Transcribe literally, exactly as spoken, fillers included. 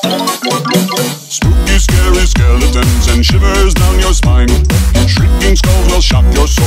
Spooky, scary skeletons and shivers down your spine. Shrieking skulls will shock your soul.